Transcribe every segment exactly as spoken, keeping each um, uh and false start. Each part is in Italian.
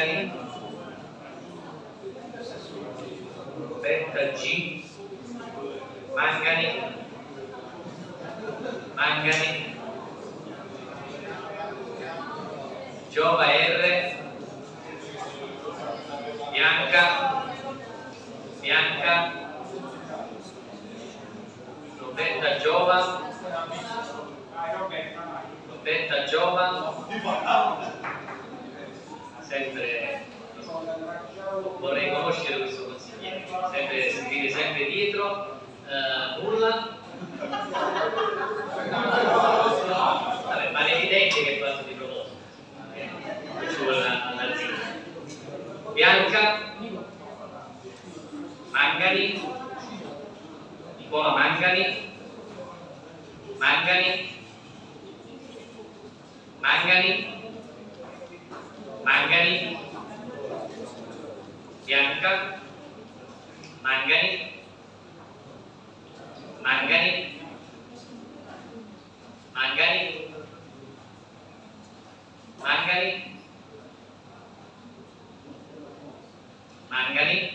Mangani, Roberta G, Mangani, Mangani, Giova R, Bianca, Bianca, Roberta Giova, Roberta Giova, sempre vorrei conoscere questo consigliere, sempre sentire sempre dietro, uh, nulla. Vabbè, ma è evidente che è fatto di proposito, non ci vuole andarsene. Bianca, Mangani, Nicola Mangani, Mangani, Mangani, Mangani, Bianca, Mangani, Mangani, Mangani, Mangani, Mangani,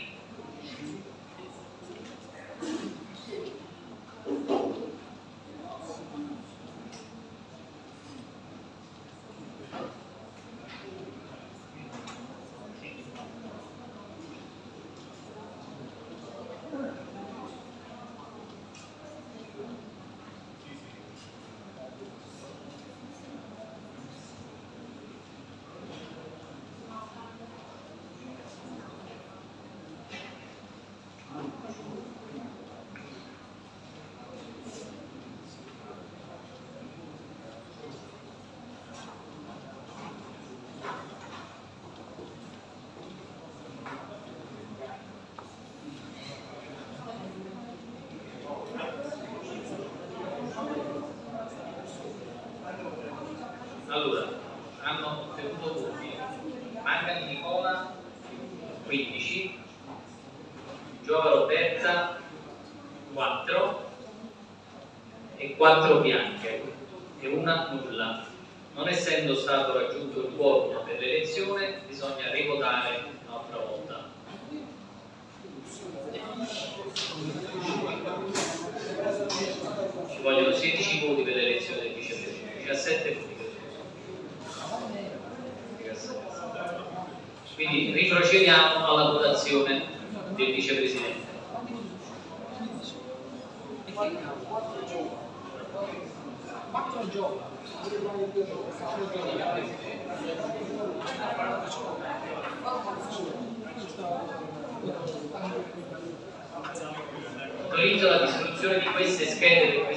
allora, hanno ottenuto voti Mangani Nicola quindici, Giova Roberta quattro e quattro bianche e una nulla. Non essendo stato raggiunto il quorum per l'elezione, bisogna rivotare un'altra volta. Ci vogliono sedici voti per l'elezione del vicepresidente, diciassette voti. Quindi riprocediamo alla votazione del vicepresidente. Autorizzo la distribuzione di queste schede